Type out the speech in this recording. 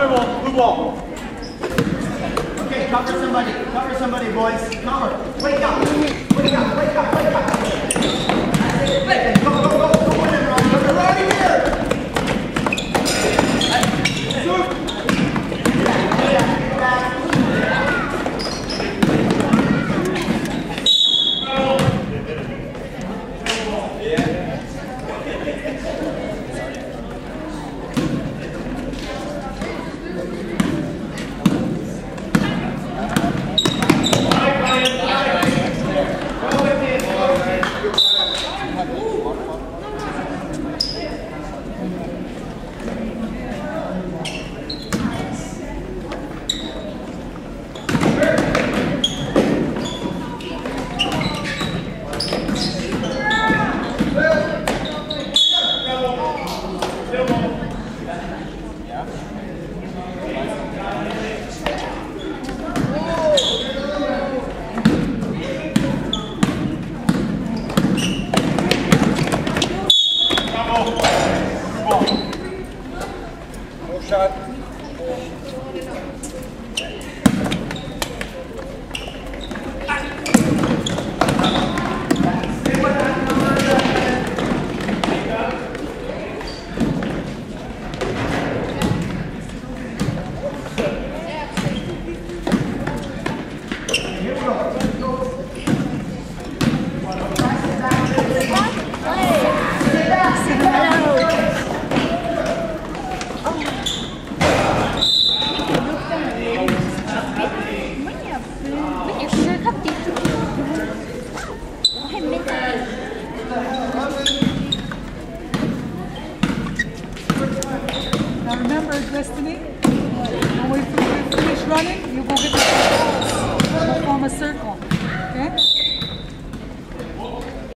Blue ball. Okay, cover somebody, boys. Cover. Wake up. Wake up. Wake up. Wake up. Go, go, go. Go in, Ron. You're right here. Shot. Now remember, Destiny, when we finish running, you go get the balls. We'll form a circle.